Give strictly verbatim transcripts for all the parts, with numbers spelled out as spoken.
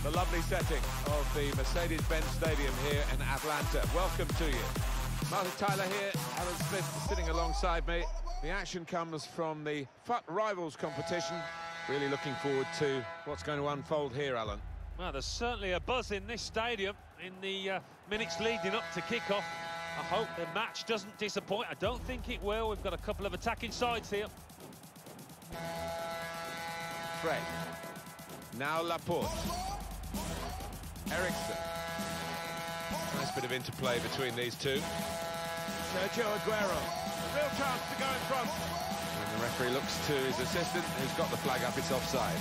the lovely setting of the Mercedes-Benz Stadium here in Atlanta. Welcome to you. Martin Tyler here, Alan Smith sitting alongside me. The action comes from the F U T Rivals competition. Really looking forward to what's going to unfold here, Alan. Well, there's certainly a buzz in this stadium in the uh, minutes leading up to kick-off. I hope the match doesn't disappoint. I don't think it will. We've got a couple of attacking sides here. Fred. Now Laporte. Eriksson. Nice bit of interplay between these two. Sergio Aguero. A real chance to go in front. And the referee looks to his assistant, who's got the flag up. It's offside.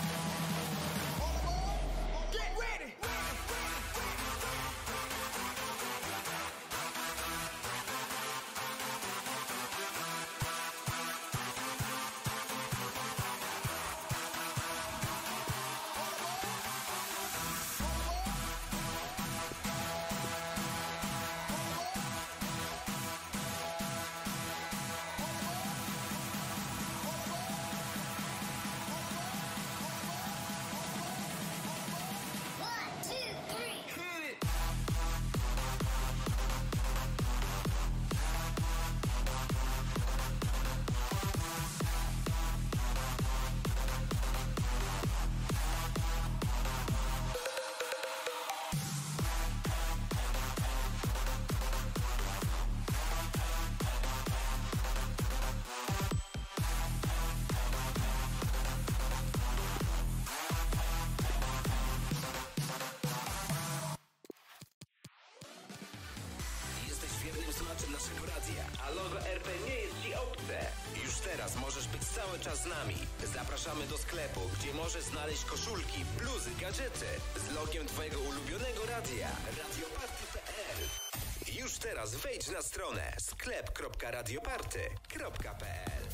Wiernym słuchaczem naszego radia, a logo R P nie jest Ci obce. Już teraz możesz być cały czas z nami. Zapraszamy do sklepu, gdzie możesz znaleźć koszulki, bluzy, gadżety z logiem Twojego ulubionego radia. radioparty kropka p l. Już teraz wejdź na stronę sklep kropka radioparty kropka p l.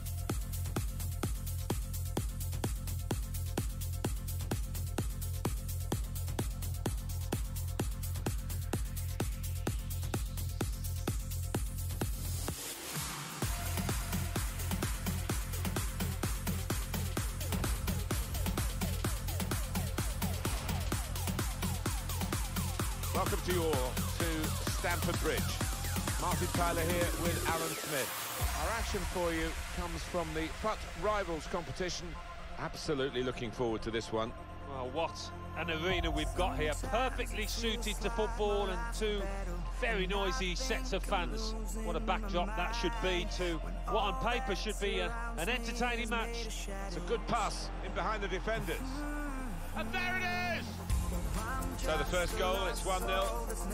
Welcome to you all to Stamford Bridge. Martin Tyler here with Alan Smith. Our action for you comes from the F U T Rivals competition. Absolutely looking forward to this one. Well, what an arena we've got here. Perfectly suited to football and two very noisy sets of fans. What a backdrop that should be to what on paper should be a, an entertaining match. It's a good pass in behind the defenders. And there it is! So the first goal, it's one nil.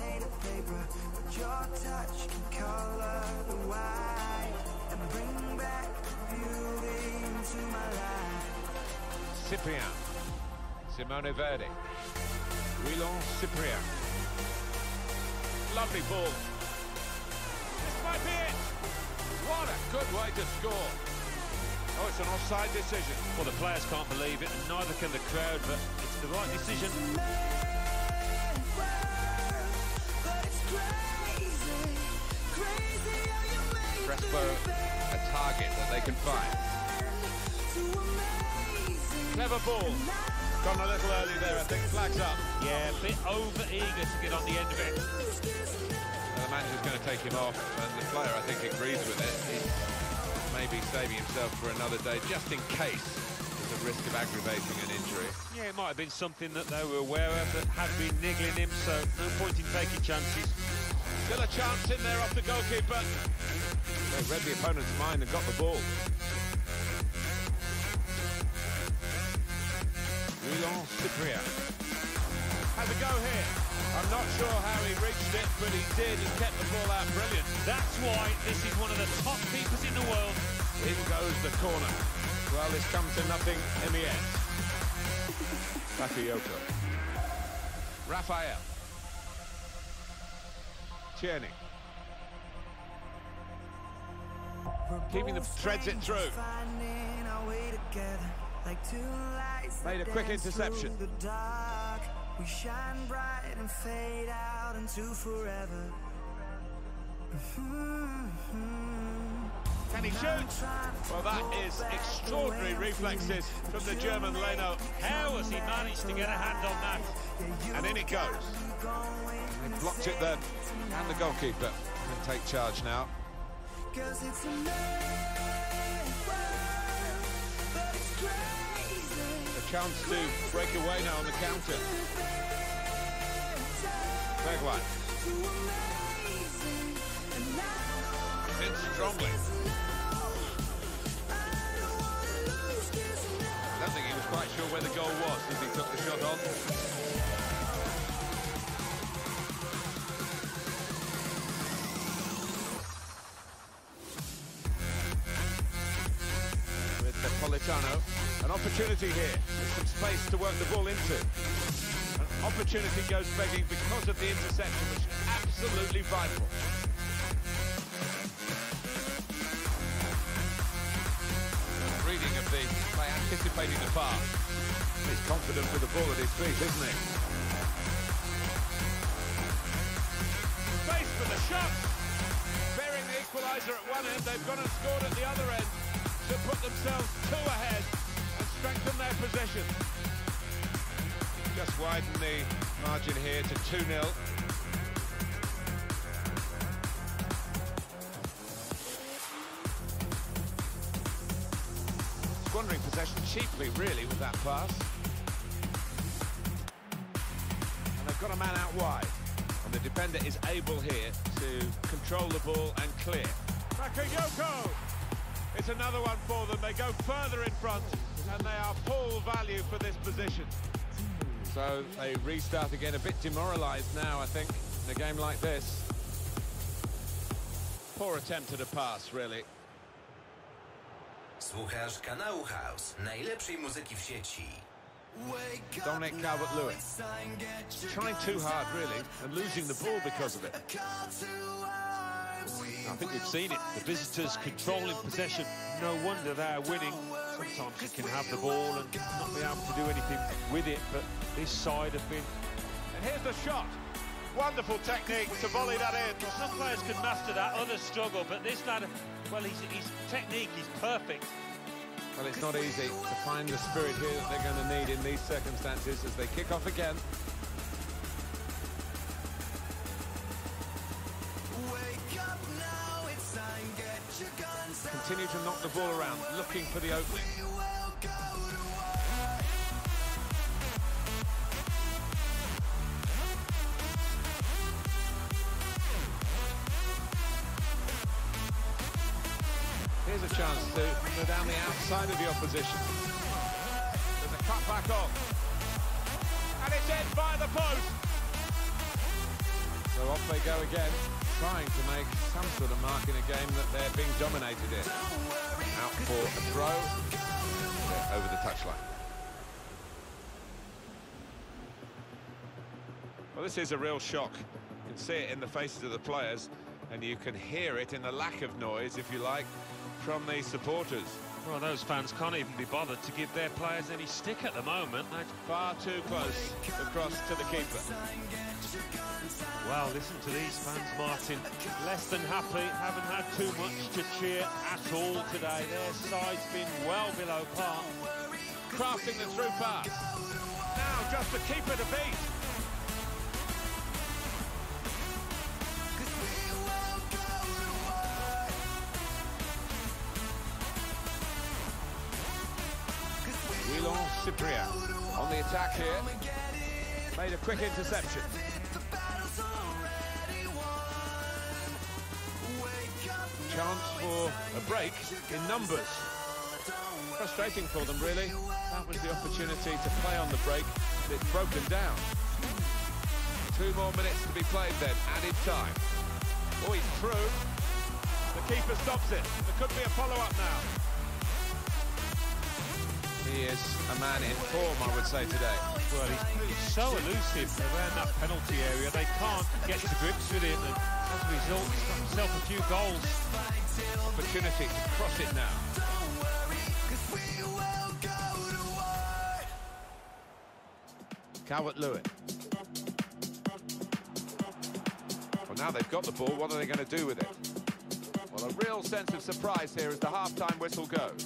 Cyprien. Simone Verdi. Wilon Cyprien. Lovely ball. This might be it. What a good way to score. Oh, it's an offside decision. Well, the players can't believe it, and neither can the crowd, but it's the right decision. Crespo, a target that they can find. Clever ball. Gone a little early there, I think. Flags up. Yeah, a bit over-eager to get on the end of it. And the manager's going to take him off, and the player, I think, agrees with it. He's maybe saving himself for another day, just in case there's a risk of aggravating an injury. Yeah, it might have been something that they were aware of that had been niggling him, so no point in taking chances. Still a chance in there off the goalkeeper. They read the opponent's mind and got the ball. Wilon Cyprien has a go here. I'm not sure how he reached it, but he did and kept the ball out brilliant. That's why this is one of the top keepers in the world. In goes the corner. Well, this comes to nothing in the end. Bakayoko. Raphael. Tierney. Keeping the threads it through. Made a quick interception. We shine bright and fade out into forever. Mm-hmm. Can he shoot? Well, that is extraordinary reflexes from the German Leno. How has he managed to get a hand on that? And in it goes. They blocked it then. And the goalkeeper can take charge now. A chance to break away now on the counter. Bergwijn. In strongly. I don't think he was quite sure where the goal was as he took the shot on. With Napolitano, an opportunity here, with some space to work the ball into. An opportunity goes begging because of the interception, which is absolutely vital. Reading of the play, anticipating the pass. He's confident with the ball at his feet, isn't he? Space for the shot. Bearing the equaliser at one end, they've gone and scored at the other end to put themselves two ahead and strengthen their possession. Just widen the margin here to two nil. Squandering possession cheaply, really, with that pass. And they've got a man out wide. And the defender is able here to control the ball and clear. Bakayoko! It's another one for them. They go further in front, and they are full value for this position. So they restart again, a bit demoralised now, I think, in a game like this. Poor attempt at a pass, really. Słuchasz kanału House, najlepszej muzyki w sieci. Dominic Calvert-Lewin. Trying too hard, really, and losing the ball because of it. I think we've seen it. The visitors controlling possession. No wonder they're winning. Sometimes you can have the ball and not be able to do anything with it, but this side have been... And here's the shot. Wonderful technique to volley that in. Some players could master that, others struggle, but this lad, well, his, his technique is perfect. Well, it's not easy to find the spirit here that they're going to need in these circumstances as they kick off again. Continue to knock the ball around, looking for the opening. Here's a chance to go down the outside of the opposition. There's a cut back on. And it's in by the post. So off they go again, trying to make some sort of mark in a game that they're being dominated in. Out for a throw. They're over the touchline. Well, this is a real shock. You can see it in the faces of the players, and you can hear it in the lack of noise, if you like, from the supporters. Well, those fans can't even be bothered to give their players any stick at the moment. They're far too close across to the keeper. Well, listen to these fans, Martin. Less than happy, haven't had too much to cheer at all today. Their side's been well below par. Crafting the through pass. Now just the keeper to beat. Cyprien on the attack here, made a quick interception. Chance for a break in numbers. Frustrating for them, really. That was the opportunity to play on the break, but it's broken down. Two more minutes to be played then, added time. Oh, he's through. The keeper stops it. There could be a follow-up now. He is a man in form, I would say, today. Well, he's, he's so elusive around that penalty area. They can't get to grips with him, and as a result, he's got himself a few goals. Opportunity to cross it now. Calvert-Lewin. Well, now they've got the ball, what are they going to do with it? Well, a real sense of surprise here as the half-time whistle goes.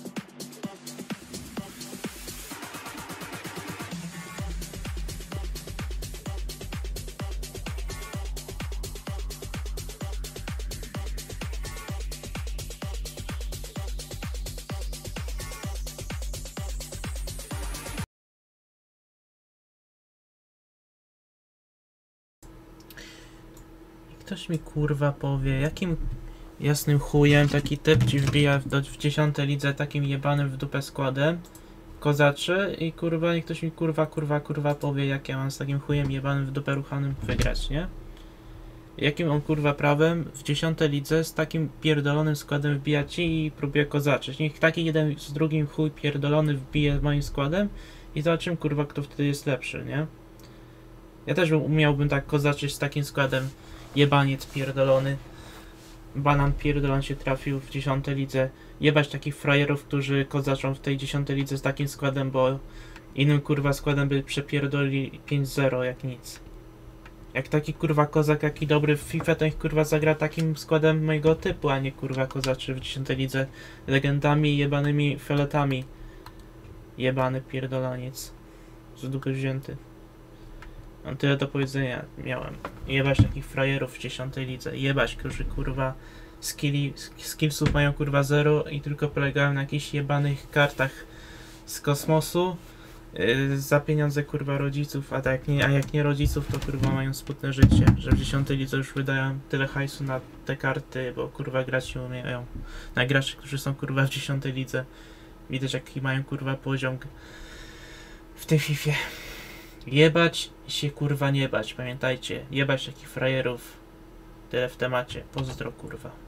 Ktoś mi kurwa powie, jakim jasnym chujem taki typ ci wbija w, do, w dziesiątej lidze takim jebanym w dupę składem kozaczy i kurwa, niech ktoś mi kurwa, kurwa, kurwa powie, jak ja mam z takim chujem jebanym w dupę ruchanym wygrać, nie? Jakim on kurwa prawem w dziesiątej lidze z takim pierdolonym składem wbija ci i próbuje kozaczyć. Niech taki jeden z drugim chuj pierdolony wbije moim składem i zobaczymy kurwa, kto wtedy jest lepszy, nie? Ja też umiałbym tak kozaczyć z takim składem. Jebaniec pierdolony. Banan pierdolon się trafił w dziesiątej lidze. Jebać takich frajerów, którzy kozaczą w tej dziesiątej lidze z takim składem, bo innym kurwa składem by przepierdoli pięć zero jak nic. Jak taki kurwa kozak, jaki dobry w FIFA, to niech kurwa zagra takim składem mojego typu, a nie kurwa kozaczy w dziesiątej lidze legendami i jebanymi fioletami. Jebany pierdoloniec. Z dupy wzięty. Mam tyle do powiedzenia miałem. Jebać takich frajerów w dziesiątej lidze. Jebać, którzy kurwa skilli, skillsów mają kurwa zero i tylko polegają na jakichś jebanych kartach z kosmosu yy, za pieniądze kurwa rodziców, a, tak nie, a jak nie rodziców, to kurwa mają smutne życie, że w dziesiątej lidze już wydają tyle hajsu na te karty, bo kurwa grać nie umieją. Na graczy, którzy są kurwa w dziesiątej lidze. Widać jaki mają kurwa poziom w tej fifie. Jebać się kurwa nie bać, pamiętajcie, jebać takich frajerów. Tyle w temacie, pozdro kurwa.